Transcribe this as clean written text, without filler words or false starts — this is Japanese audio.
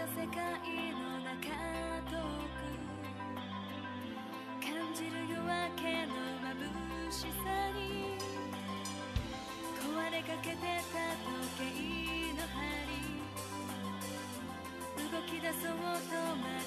た世界の中遠く感じる夜明けの眩しさに壊れかけてた時計の針動き出そうと